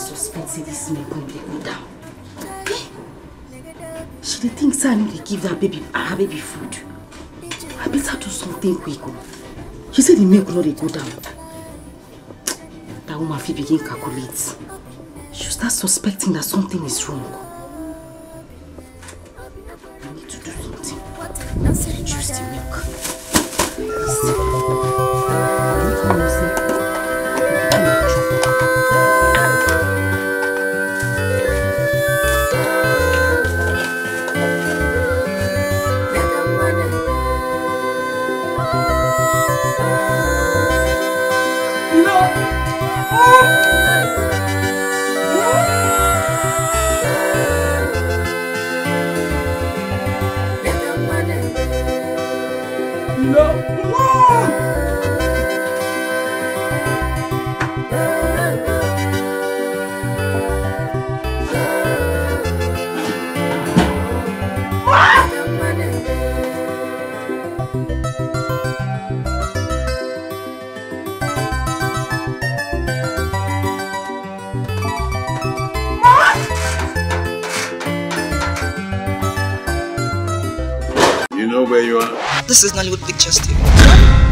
suspect this milk when they go down. She dey think say I need to give her baby food. I better do something quick. She said the milk no dey go down. That woman fit begin calculate. She'll start suspecting that something is wrong. I need to do something. Reduce the milk. You know where you are? This is Nollywood Pictures TV.